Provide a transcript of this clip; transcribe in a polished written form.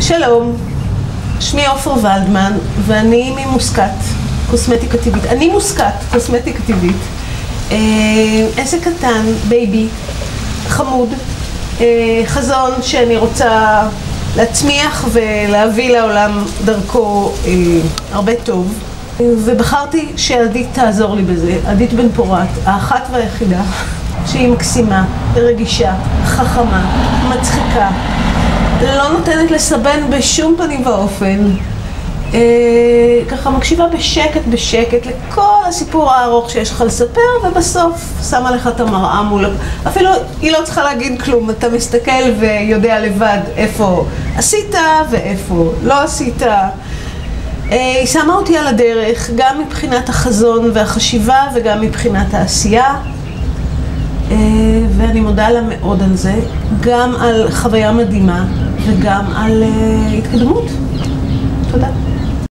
שלום, שמי עופר ולדמן ואני ממוסקת, קוסמטיקה טבעית. אני מוסקת, קוסמטיקה טבעית. עסק קטן, בייבי, חמוד, חזון שאני רוצה להצמיח ולהביא לעולם דרכו הרבה טוב. ובחרתי שעדית תעזור לי בזה, עדית בן פורת, האחת והיחידה, שהיא מקסימה, רגישה, חכמה, מצחיקה, לא נותנת לסבן בשום פנים ואופן, ככה מקשיבה בשקט לכל הסיפור הארוך שיש לך לספר, ובסוף שמה לך את המראה מול, אפילו היא לא צריכה להגיד כלום, אתה מסתכל ויודע לבד איפה עשית ואיפה לא עשית. היא שמה אותי על הדרך, גם מבחינת החזון והחשיבה וגם מבחינת העשייה, ואני מודה לה מאוד על זה, גם על חוויה מדהימה וגם על התקדמות.